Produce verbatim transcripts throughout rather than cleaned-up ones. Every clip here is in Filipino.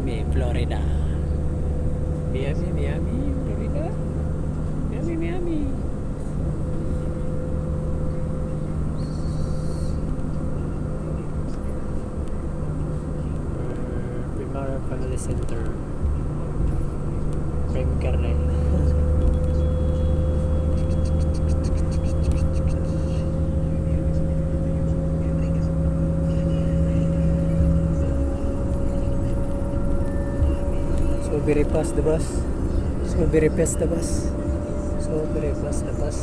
Miami, Florida. Miami, Miami, Florida. Miami, Miami. Primary Family Center. Prem Carne. So very fast the bus. So very fast the bus. So very fast the bus.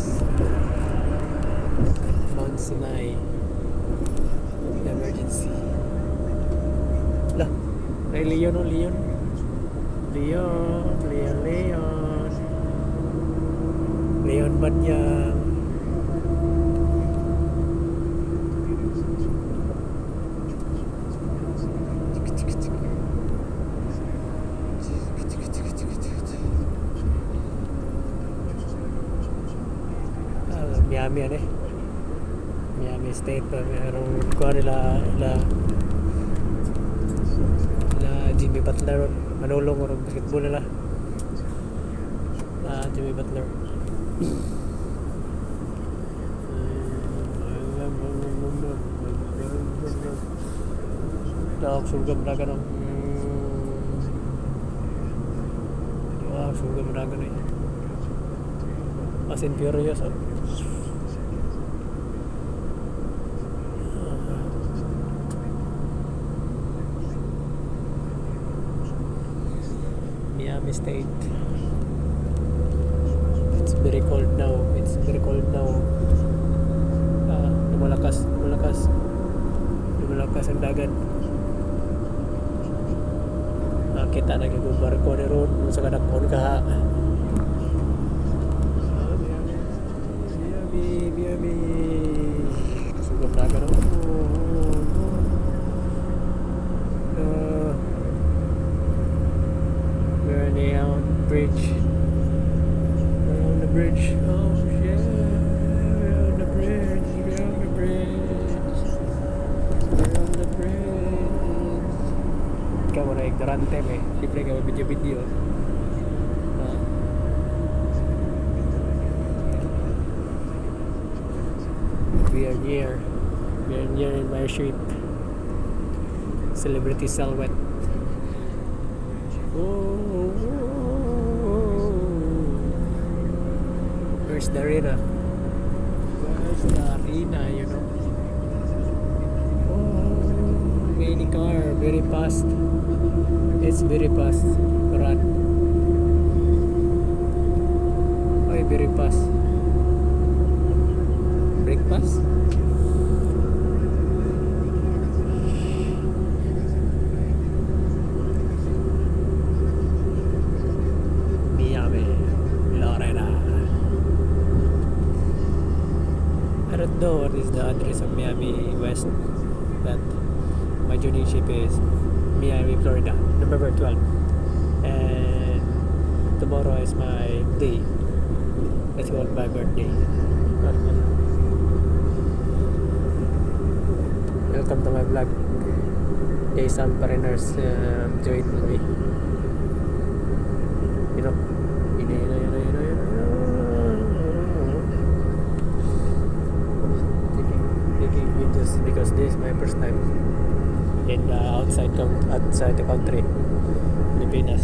Mount Sinai. Emergency. Lah, ay Leon oh Leon. Leon, Leon, Leon. Leon Banyang. Miami ano eh Miami State pa merong kuha nila nila nila Jimmy Butler manulong o basketball nila ah Jimmy Butler dahil sugam na gano'n wow sugam na gano'n eh Fast and Furious oh Miami State. It's very cold now. It's very cold now. Ah, lumalakas, lumalakas. Lumalakas ang dagat. Ah, kita na yung barko ni Ron sa kadakon ka. Ah, Miami, Miami, Miami. Sugam na ka no. Bridge. We're on the bridge. Oh yeah, we're on the bridge. We're on the bridge. We're on the bridge. Ikaw na ignorante eh. Siyempre ka video-video. Huh? We are near. We are near in my ship. Celebrity Silhouette. Oh. Where's the arena? Where's the arena, you know? Oh, many car, very fast. It's very fast. Run. Oh, very fast. Brake fast? Miami, Florida. I don't know what is the address of Miami West, but my journey ship is Miami, Florida, November twelfth, and tomorrow is my day. It's called my birthday. Welcome to my vlog. Hey, some foreigners uh, joined me. You know, you know, you know, you know, you know, you know. Because this is my first time in uh, outside outside the country, Pilipinas.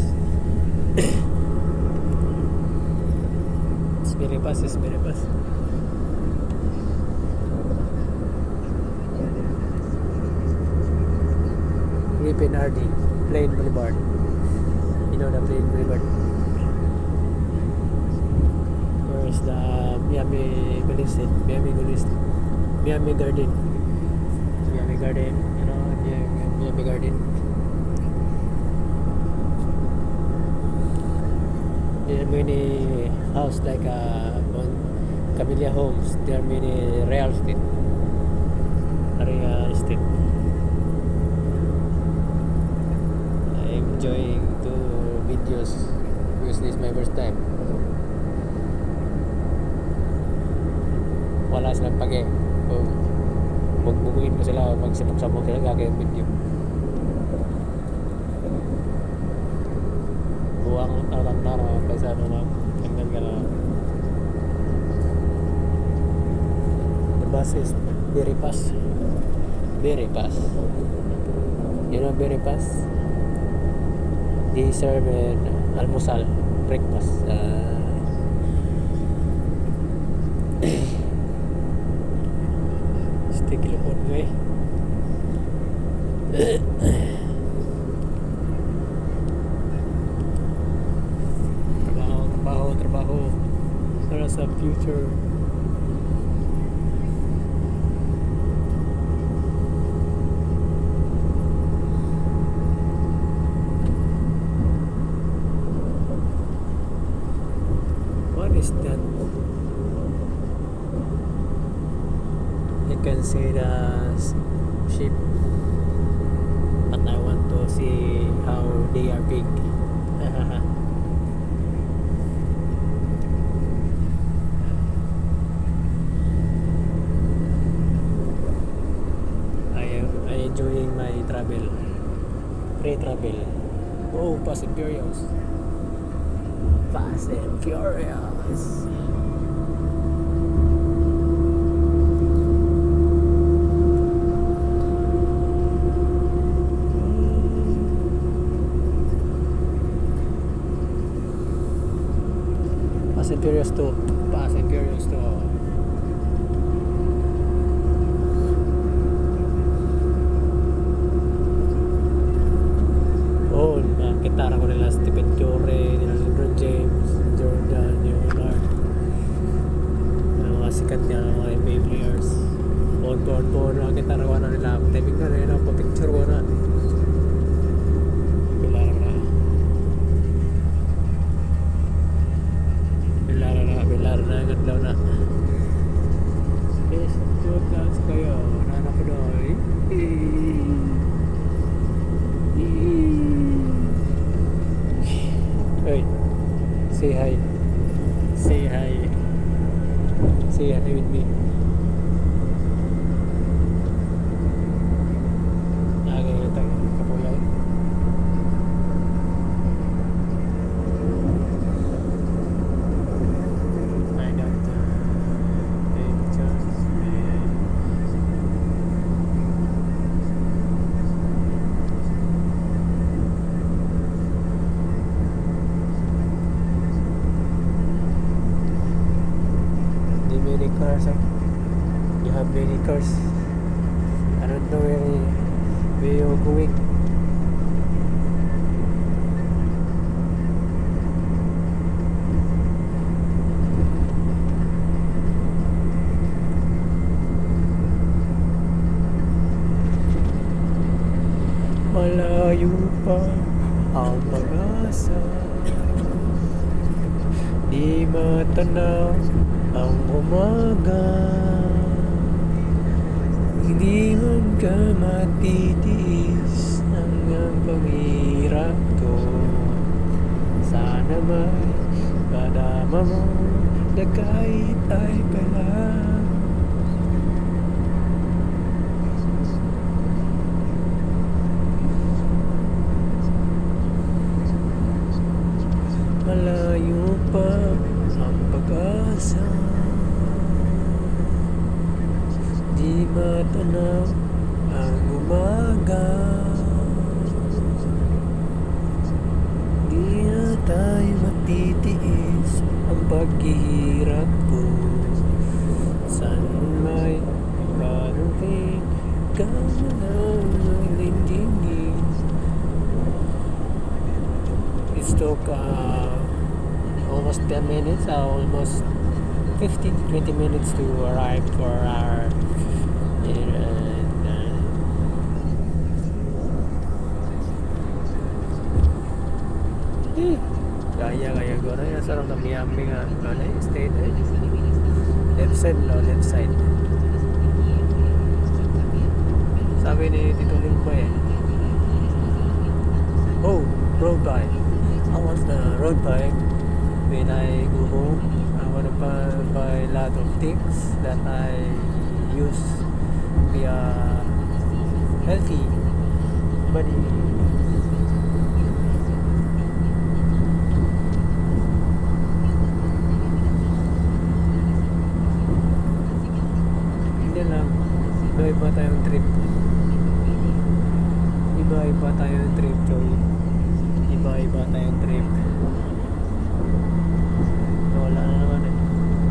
It's very fast, it's very fast. Griffin R D, Plain Boulevard. You know the Plain Boulevard. Where's the Miami Police? Miami Police. Miami Garden. Miami Garden, you know, Miami Garden. There are many houses like uh, Camellia Homes. There are many real estate. Real estate. I'm enjoying to videos because this is my first time. Wala silang pake. Kung bugbugin ko sila, magsipag-sabog sila, gagawin video. buang tara-tara kaysa ano lang hanggang ka na. The bus is very fast. Very fast. You know very fast? They serve an almusal, breakfast. Uh, stick lupon ko eh. Trabaho, trabaho, trabaho para sa future. What is that? You can see the sheep, but I want to see how they are big. I am I enjoying my travel, free travel. Oh, Fast and Furious, Fast and Furious. Fast and Furious two. Fast and Furious two. Oh, nakita ko nila Stephen Curry, nila LeBron James, Jordan, Leonard. Ang mga sikat niya, mga N B A players. On po, on po, nakita ko na nila. Timing na rin, ang pa-picture ko na. Bilara na. Bilara na, bilara na, gandlaw na. Yes, podcast kayo. Nanak ko doon. Hey, say hi. Say hi. Say hi with me. Lagi kita kapulay. I got uh, pictures. Many cars, huh? You have many cars. I don't know where, where you're going. Malayo pa ang pag-asa, di matanaw ang umaga, hindi man ka matitiis ang panghirap ko. Sana may madama mo na kahit ay kalang malayo pa ang pag-asa, di matanaw ang umaga, di na tayo matitiis ang paghihirap ko. San may parating ka na ng lindingin. It took uh, almost ten minutes, uh, almost fifteen to twenty minutes to arrive for our and, uh, eh, kaya kaya ko na yan sarang namiyami nga ano yung state eh left side no left side sabi ni Tito Lingko eh oh road bike. I want the road bike. When I go home, I want to buy, buy a lot of things that I use be a healthy body. Iba-iba tayong trip. Iba-iba tayong trip, Joy. Iba-iba tayong trip. Wala na naman eh.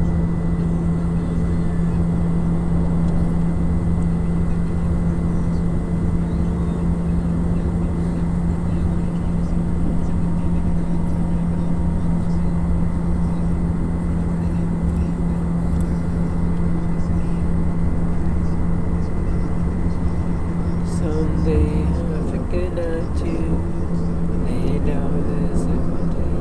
Someday I'm thinking at you, lay down this every day.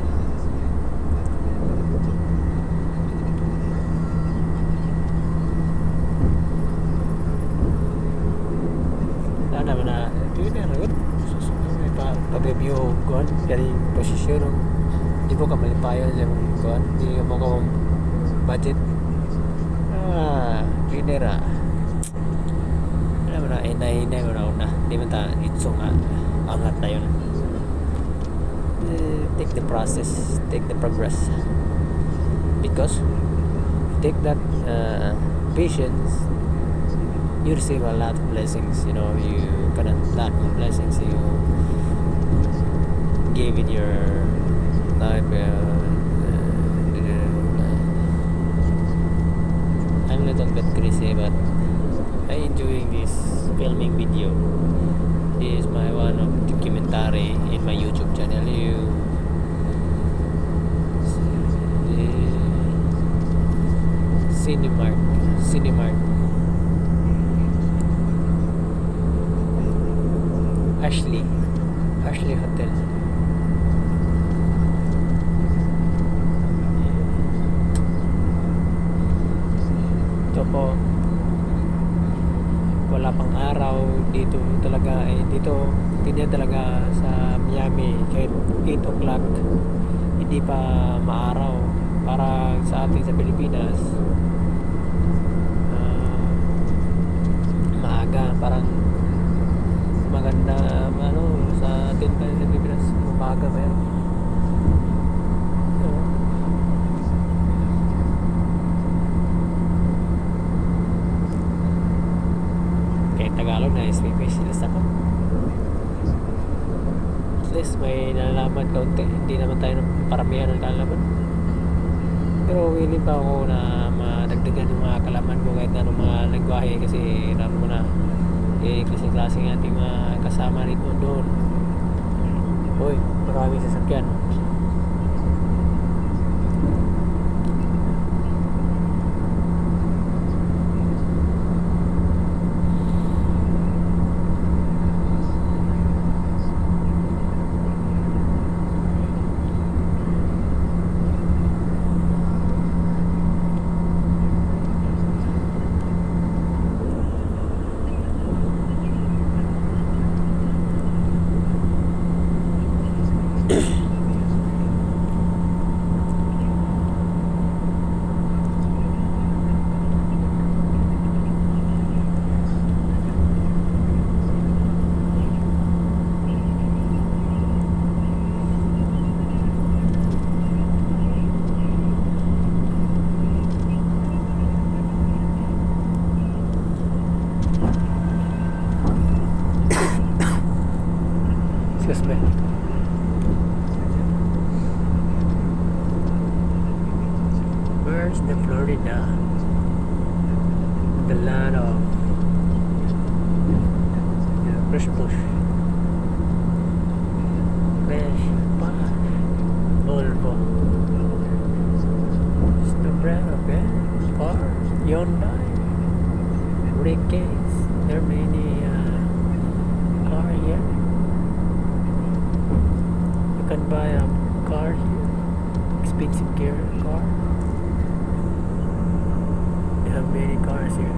Wala naman na, ito yun na rin. Susunod may pa-review ko dari posisyon. Di po ka malipayon sa mga kuhan. Di mo ka budget. Ah, cleaner ah. Na inay-inay mo na una, di man ta itso nga angat na yun. Uh, take the process, take the progress, because take that uh, patience, you receive a lot of blessings. You know, you cannot lack the blessings you gave in your life. uh, uh, I'm a little bit crazy, but I enjoying this filming video. This is my one of documentary in my YouTube channel. You Cinemart Cinemart Ashley Ashley Hotel. Ito po, wala pang araw dito talaga eh, dito hindi talaga sa Miami kahit eight o'clock hindi pa maaraw. Para sa atin sa Pilipinas uh, maaga, parang maganda ano sa atin pa sa Pilipinas umaga pa yan. Tagalog na specialist ako. At least may nalalaman kaunti. Hindi naman tayo paramihan ng kalaman. Pero willing pa ako na madagdagan yung mga kalaman ko kahit na mga lengguwahe, kasi alam mo na eh, klase-klase ng ating mga kasama rito doon. Uy, maraming sasakyan. Excuse me. Where's the Florida? The land of yeah, fresh push. Fresh push. Volvo. It's the brand of it. Car. Hyundai. Briefcase. There are many uh, car here. You can buy a car here. Expensive gear car. They have many cars here.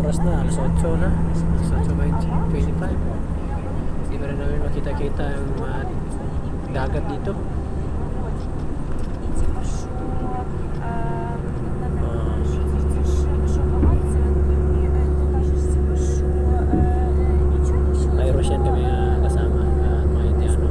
oras na? Alas otso na. Alas otso twenty-five. Hindi pa rin namin makita-kita yung mga dagat dito. Russian kami uh, kasama uh, mga Indiano.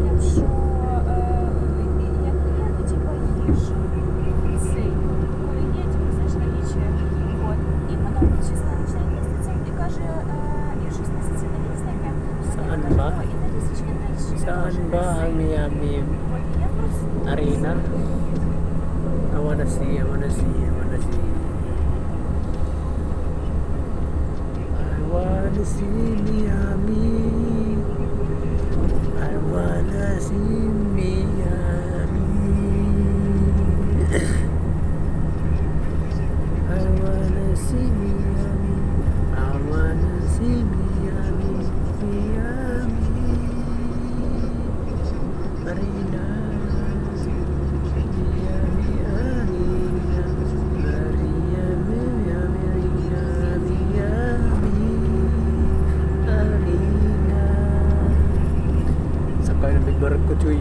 Saan ba? Saan ba ang Miami Arena? I wanna see, I wanna see, I wanna see. I wanna see Miami. I wanna see Miami. I wanna see Miami. I wanna see Miami. Miami Marina. Miami Arena. Maria Miami Arena. Miami Arena. Sakay ng big barko, cuy.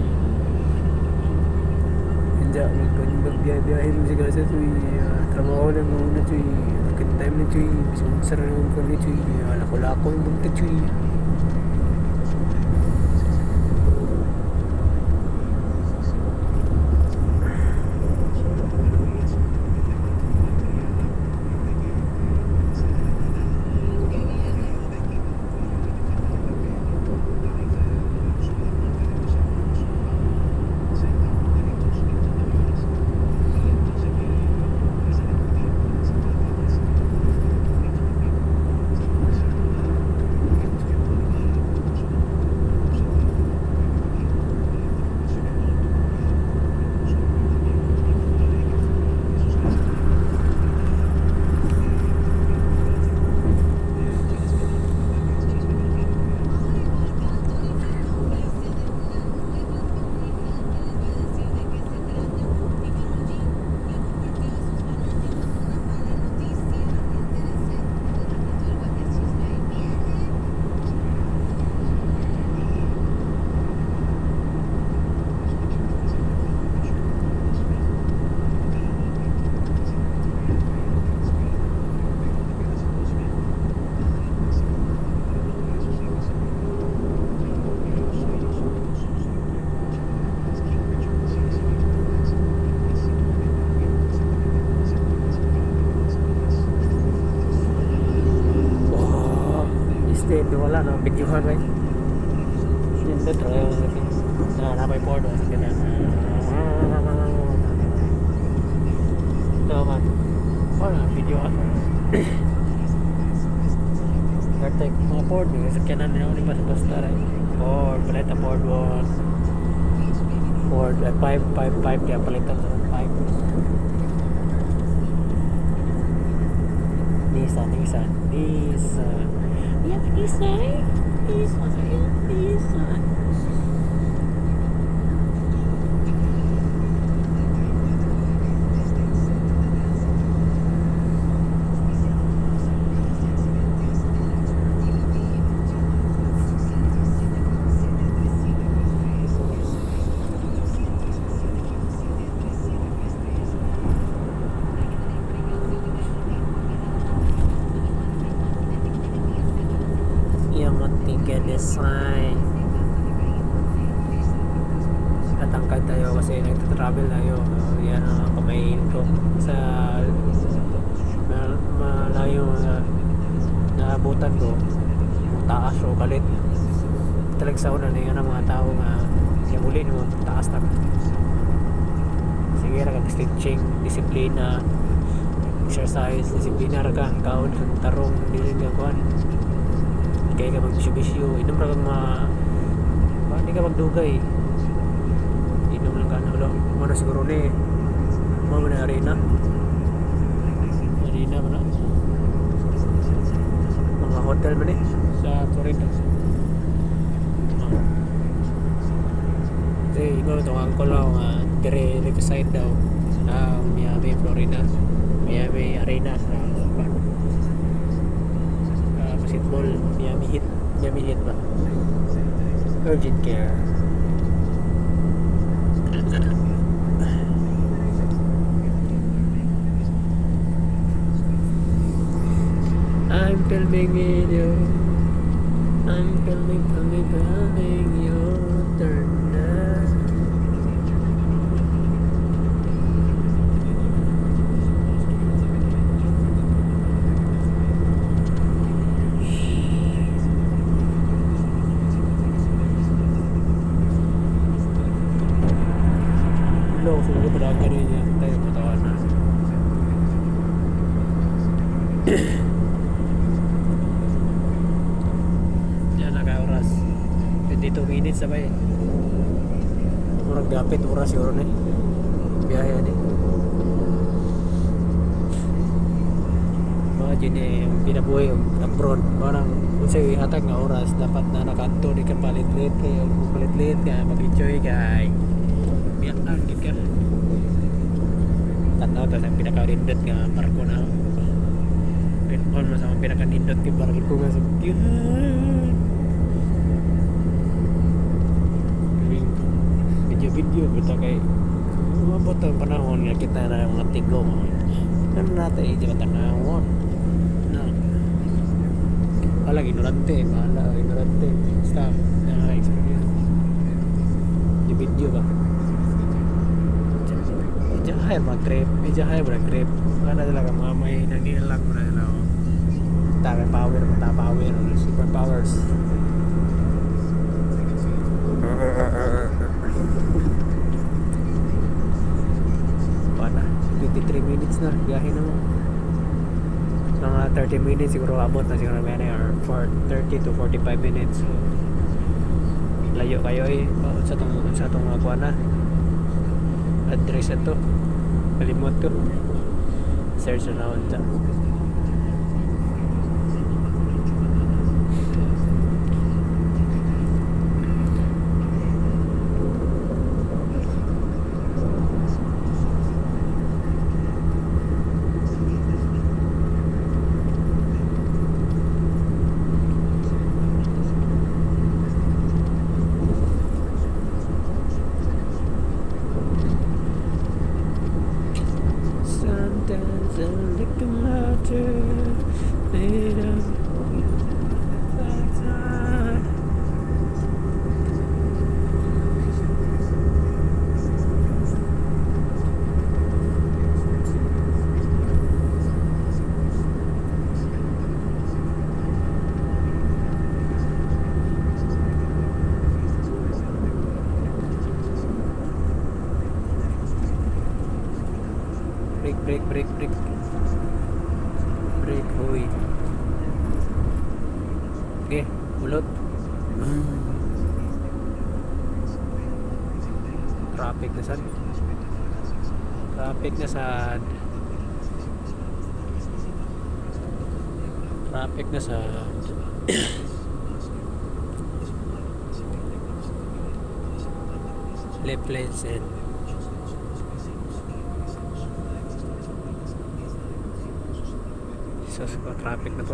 Hindi magbiyahe mo sigala sa cuy. Trabaho lang muna, cuy. Second time na, cuy. Sponsor naman kami, cuy. Lako-lako yung bunta, cuy. Wala na, videohan ba? Yun na, try yung na napay port o sige na ito man wala, videohan kartek mga port sa kanan nila ulit basta-basta rin port, palita port one port, five, five, five kaya palita sa five Nissan, Nissan, Nissan yeah, Nissan, Nissan, Nissan. Design tatangkad tayo kasi nagtatravel tayo uh, yan ang pamain ko sa mal malayo uh, naabutan ko taas o kalit talag sa una na yan ang mga tao nga uh, muli mo taas na sige ra kag stretching disiplina exercise disiplina ra ka kaon tarong dili nga kuan kaya ka magbisyo-bisyo inom ra kang mga hindi ka magdugay inom lang ka na muna siguro ni mga na arena arena mo na mga hotel mo ni sa Florida kasi ikaw itong angkol lang uh, dire riverside daw sa Miami, Florida Miami Arena sa Hit Mall, Miami Hit, Miami Hit ba? Urgent Care. I'm filming video. I'm filming, filming, filming your turn now. Low, sulit pa lang ganun niya. Tayo matawa na. twenty-two minutes sabay. Murag gapit oras siguro na eh. Biyahe yan eh. Mga dyan eh, yung pinabuhay yung abroad. Parang kung sa'yo ihatag nga oras, dapat na nakanto di ka palit-lit kayo. Palit-lit ka, mag-enjoy ka. Biyak angkit ka. Tanaw tas ang pinaka-rindot nga parko na. Rin-on mo sa mga pinaka-rindot yung parko nga sa yun. Video kita kay umabot ang panahon nga kita na mga tigo ano natin hindi matanahon na wala ignorante wala ignorante stop na experience di video ba medyo high mga grip medyo high mga grip wala talaga mga may nangilang mo na yun tayo power mata power super powers twenty-three minutes na biyahe na mo mga thirty minutes siguro abot na siguro may or for thirty to forty-five minutes so layo kayo eh sa itong sa itong mga kuha na address ito kalimot ko search na naman dyan. Break, break, break. Break, hoy. Okay, ulot. Traffic na sad. Traffic na sad. Traffic na sad. Left lane set. So, traffic na po.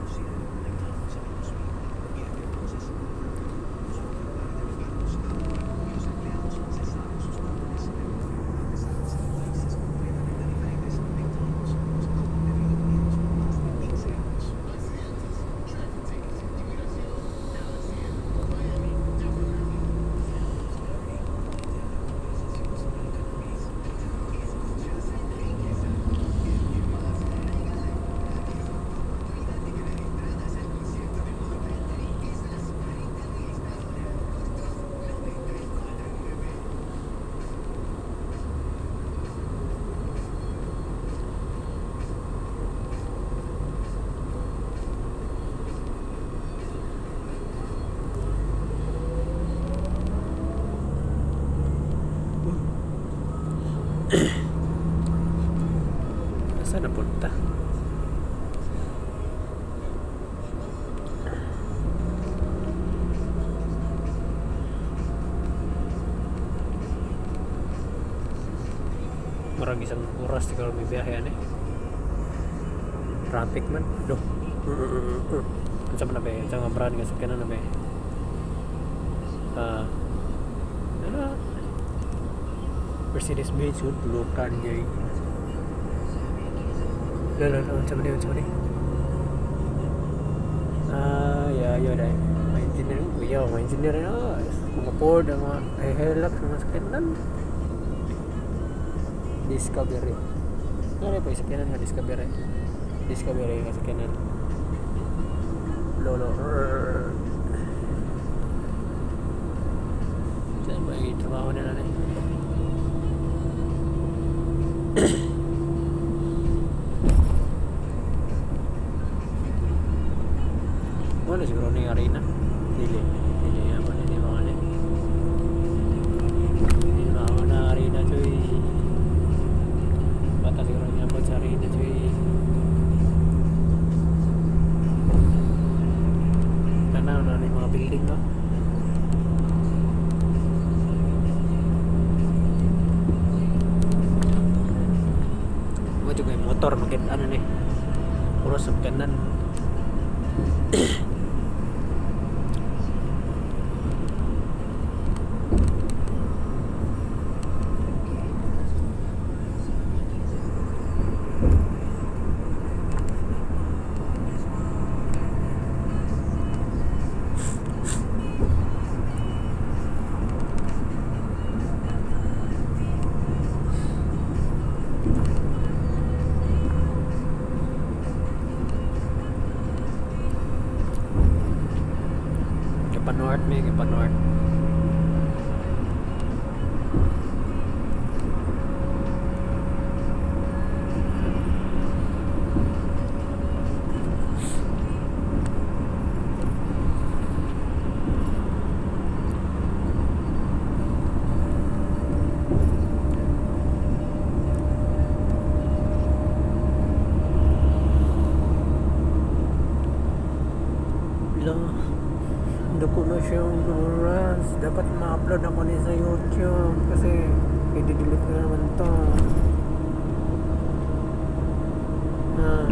Saan napunta? Marang isang oras siguro may biyahe eh. Traffic man. No. Sa mana be, sa mga brand nga sa kanan na be. Ah. Ano? Mercedes Benz yun, tulukan niya eh. Lalo, lalo, sa mana yun, sa mana yun. Ah, ya, ya dai. Mga engineer, kuya, mga engineer na. Mga Ford, ang mga Hilux, mga sakinan. Discovery. Ano pa yung sakinan nga Discovery? Discovery nga sakinan. Lolo. Saan ba yung trabaho nila na? Ano siguro na yung arena? Dili. Dili naman. Hindi mga alin. Hindi naman na arena choy. Bata siguro niya po sa arena choy. Tanaw na yung mga building no? Mga juga yung motor. Makit ano ni. Puro sa kanan. North may pa North. Dako na siyang oras. Dapat ma-upload ako ni sa YouTube kasi i-delete na naman to. Ah.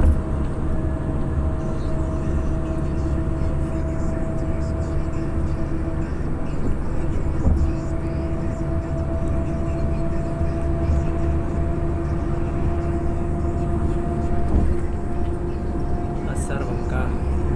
Asar ka.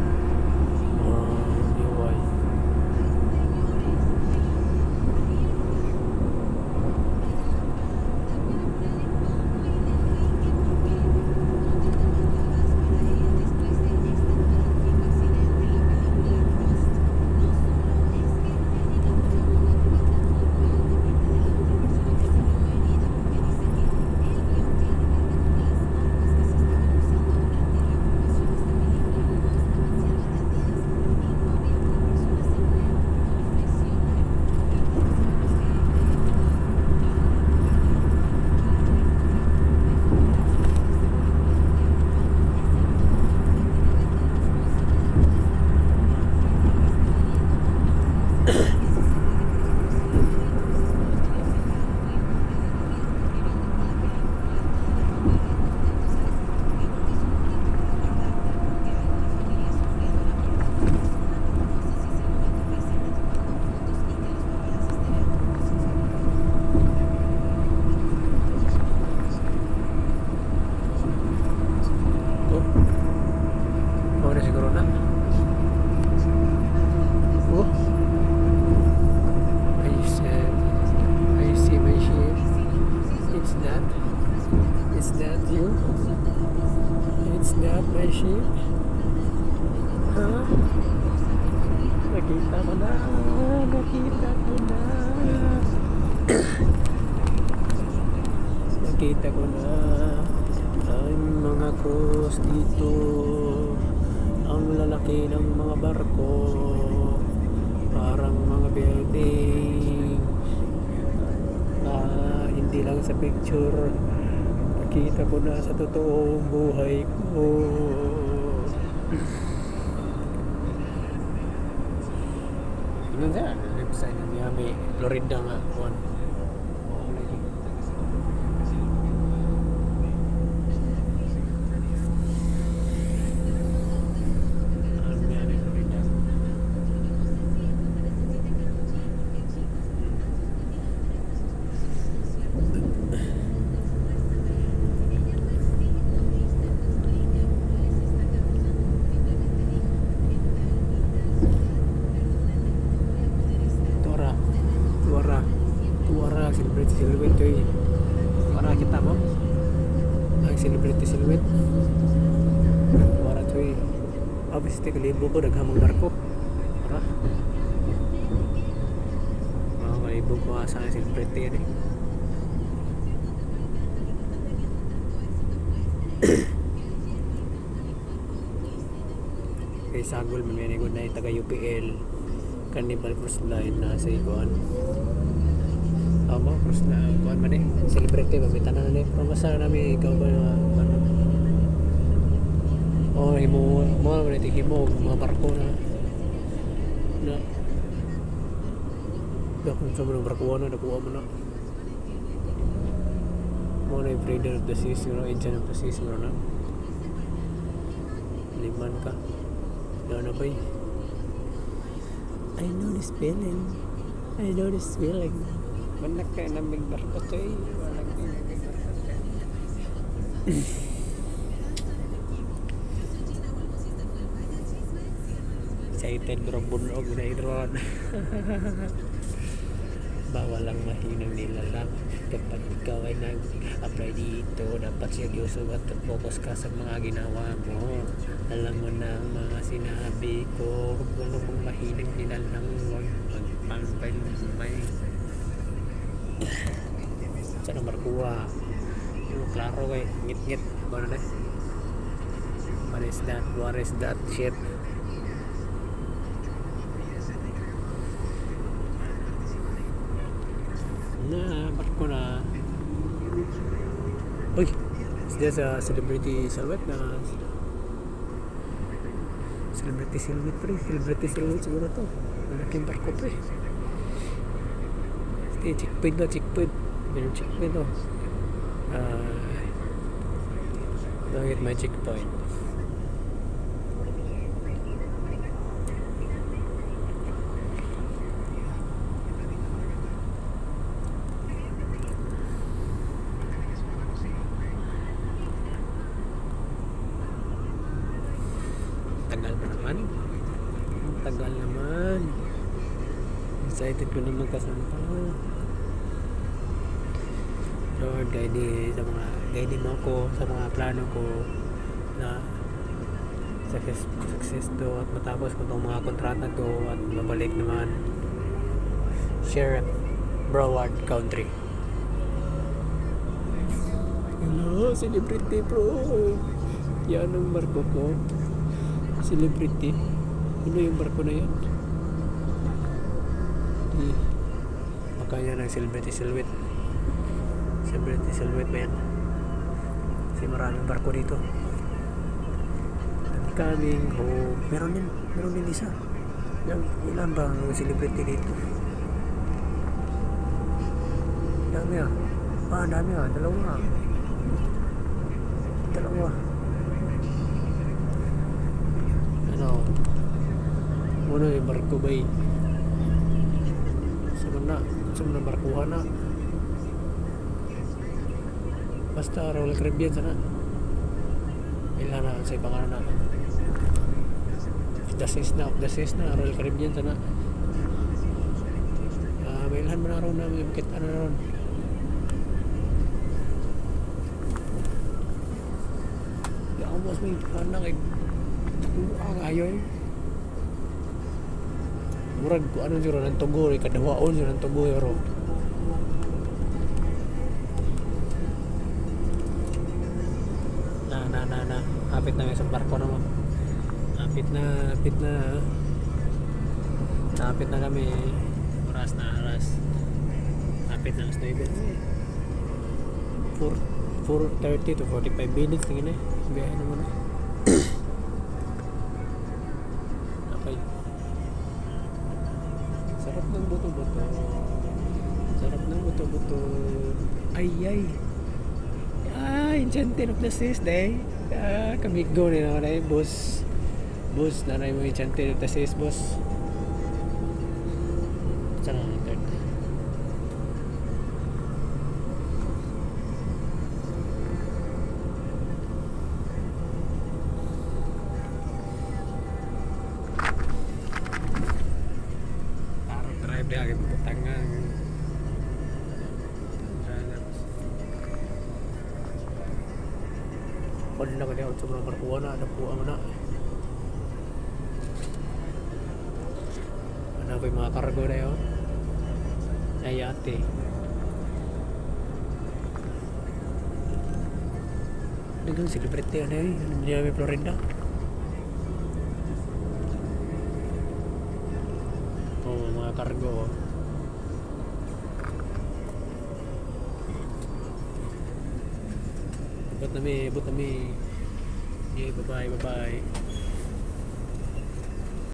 Nakita ko na, nakita ko na. Nakita ko na ang mga cross dito, ang lalaki ng mga barko, parang mga building. Ah, hindi lang sa picture, nakita ko na sa totoong buhay ko. Tingnan siya, left side ng Miami, Florida nga. One. Miami, celebrity silhouette. Para to eh. Obviously, kalibo ko, naghamang barko. Para. Mga kalibo ko asa ng celebrity yan eh. Kay Sagol, maminigod na yung taga-U P L. Carnival Cruise Line na sa ikuan. Ama, cruise na ikuan man eh. Celebrity, mamita na na eh. Pero masaya namin, ikaw ba yung ano? Oh, himo mo na iti himo mga barko na na da kung sa mga barko na nakuha mo na mo na yung freedom of the seas, you know, engine of the seas, you know, na liman ka na na bay. I know this feeling, I know this feeling. Manak kayo na may barko to eh. Manak kayo na may barko to eh. Excited pero bunog na idron. Bawal lang mahinang nilalang. Kapag ikaw ay nag-apply dito, dapat seryoso at focus ka sa mga ginawa mo. Alam mo na ang mga sinabi ko. Huwag mo mong mahinang nilalang. Huwag magpangpay lumay. Saan ang markuha? Yung klaro kay ngit-ngit. Ano na? What is that? What is that shit? Na barko na. Uy, it's just a celebrity silhouette na celebrity silhouette pre celebrity silhouette siguro to. Malaking barko pre. Stay checkpoint na checkpoint meron checkpoint to. Uh, bakit may checkpoint? Tagal pa naman. Tagal naman. Excited ko naman kasampa. Lord, guide sa mga guide mo ako sa mga plano ko na success, success to at matapos ko itong mga kontrata to at mabalik naman share Broward Country. Hello, celebrity bro. Yan ang barko ko. Celebrity. Ano yung barko na yan? Eh, makanya ng celebrity silhouette. Celebrity silhouette ba yan? Kasi maraming barko dito. I'm coming home. Meron din, meron din isa. Ilan, ilan ba ang celebrity dito? Dami ah. Ah, dami ah. Dalawa. Dalawa. Ano? Ano yung barko ba eh? Saan na? Saan na barkuha na? Basta Royal Caribbean sana. Ilan na sa pangalan na. The Seas na, The Seas na Royal Caribbean sana. Uh, may ilan man araw na may bakit ano na ron. Ya almost may anak ay ang ayoy. Murag ko ano juro ng tugo, ikadawaon juro ng tugo yoro. Na na na hapit na may isang barko naman. Hapit na, hapit na. Hapit na kami. Oras na, oras. Hapit na alas nine. four thirty to forty-five minutes tingin eh. Biyahe naman eh. Okay. Sarap ng buto-buto. Sarap ng buto-buto. Ay ay. Ah, Enchanted of the Seas day. Ah, kamigo ni na na boss. Boss na na mo Enchanted of the Seas boss. Sana ang third. Taro drive dia agak putangan. Kung na kanya sa mga barkuha na, napuha mo na. Ano ba yung mga kargo na yun? Ay ate. Dagang celebrity ano yun? Ano niya may Florida? Oo, oh, mga kargo. But na may, but na may. Yeah, bye-bye, bye-bye.